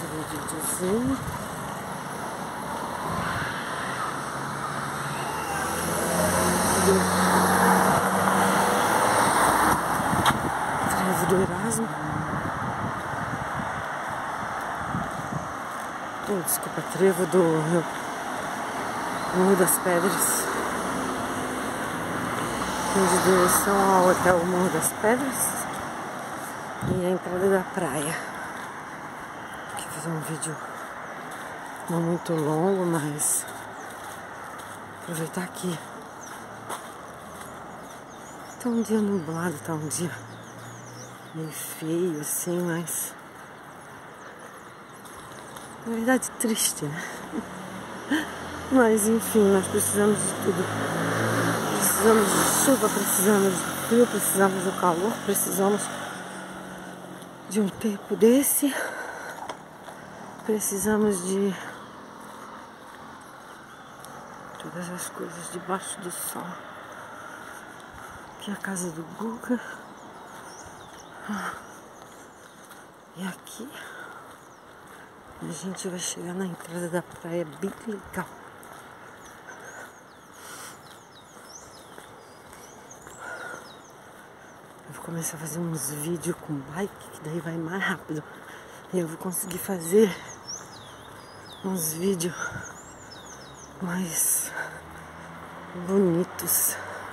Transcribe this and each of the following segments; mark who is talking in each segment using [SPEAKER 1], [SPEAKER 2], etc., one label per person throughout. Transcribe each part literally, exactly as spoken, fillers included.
[SPEAKER 1] videozinho. Trevo do Erasmo. Oh, desculpa, trevo do Morro das Pedras. Em direção ao hotel Morro das Pedras. E a entrada da praia. Aqui fazer um vídeo não muito longo, mas aproveitar aqui. Tá um dia nublado, tá um dia meio feio assim, mas na verdade triste, né? Mas enfim, nós precisamos de tudo. Precisamos de chuva, precisamos de frio, precisamos do calor, precisamos de um tempo desse. Precisamos de todas as coisas debaixo do sol. Aqui é a casa do Guga. E aqui a gente vai chegar na entrada da praia, bem legal. Eu vou começar a fazer uns vídeos com bike, que daí vai mais rápido. E eu vou conseguir fazer uns vídeos mais bonitos.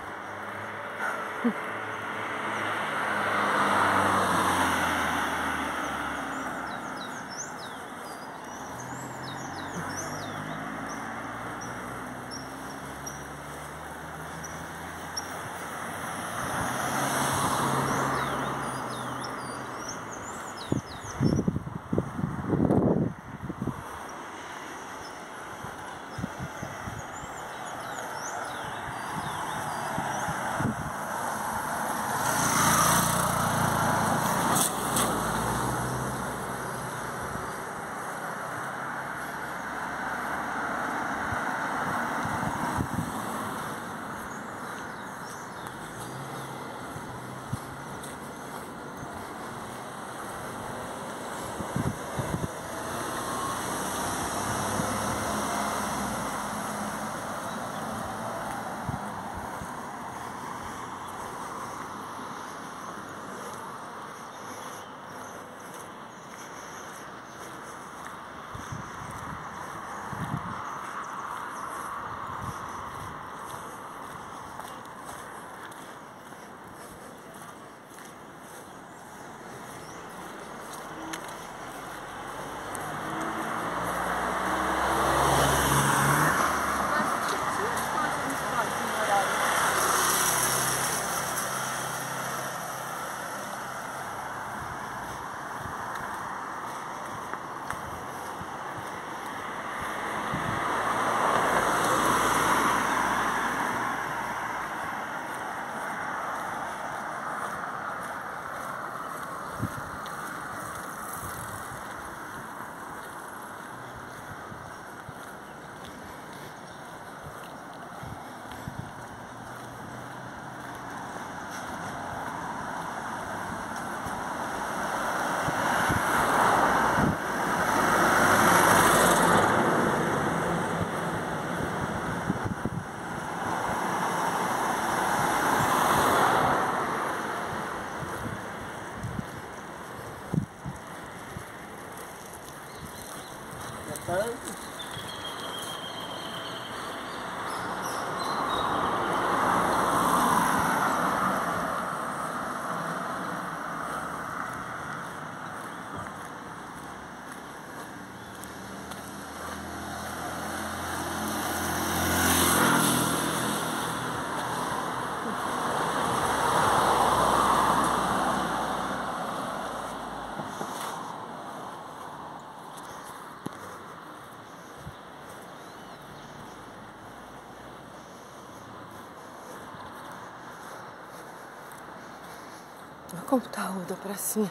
[SPEAKER 1] Olha como tá a rua da pracinha,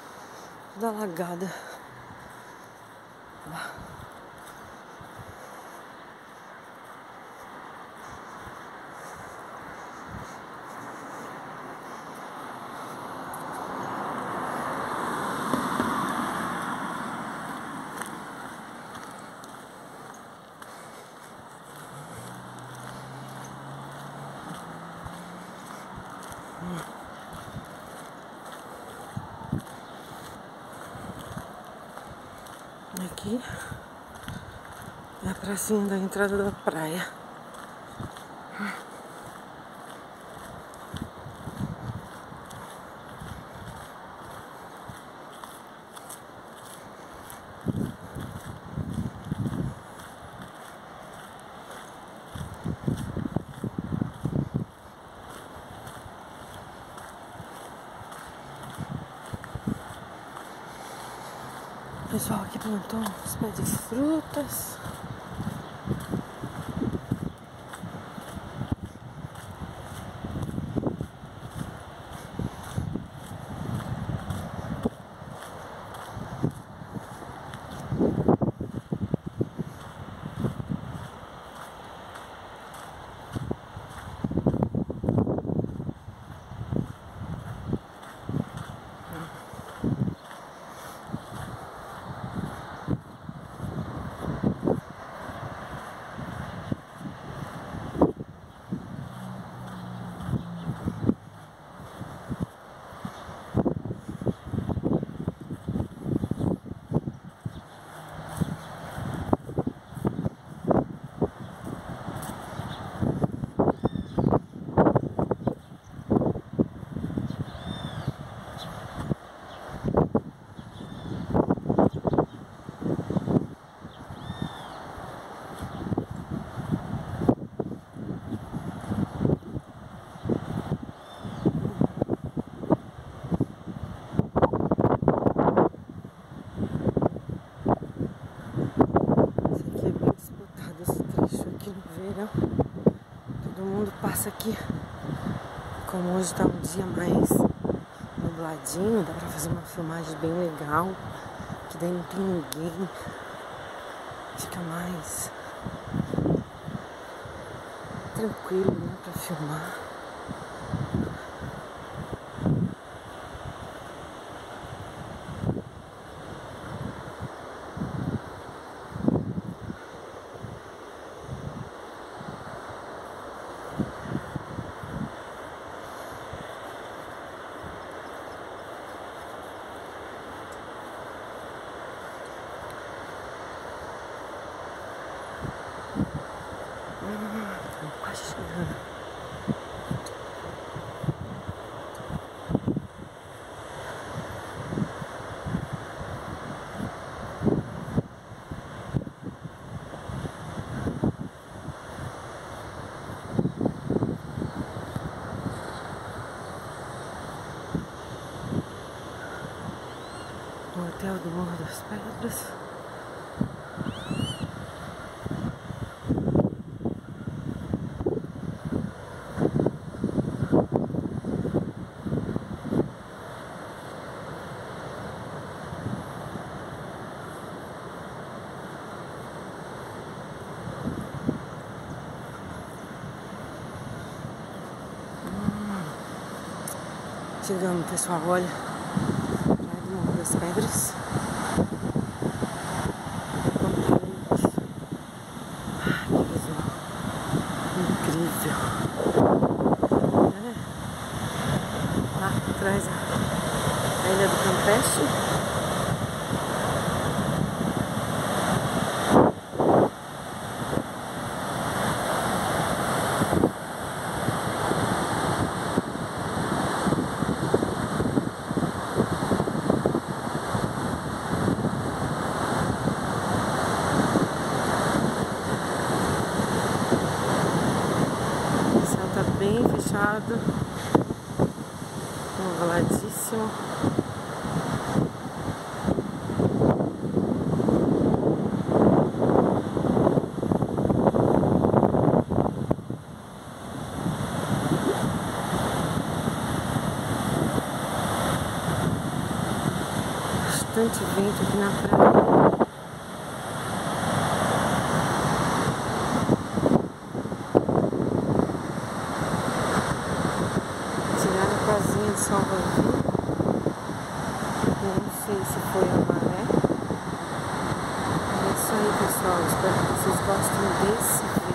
[SPEAKER 1] toda alagada. Aqui é a pracinha da entrada da praia. O pessoal aqui plantou uns pés de frutas. Todo mundo passa aqui. Como hoje tá um dia mais nubladinho, dá pra fazer uma filmagem bem legal, que daí não tem ninguém, fica mais tranquilo, né, pra filmar. Quase chegando. O hotel do Morro das Pedras. Chegamos, pessoal, olha, Praia do Morro das Pedras. Ai, que visão incrível. É. Lá atrás a Ilha do Campeche. Bem fechado, enroladíssimo. Bastante vento aqui na praia. Casinha de Salvador. Não sei se foi a maré. É isso aí, pessoal. Espero que vocês gostem desse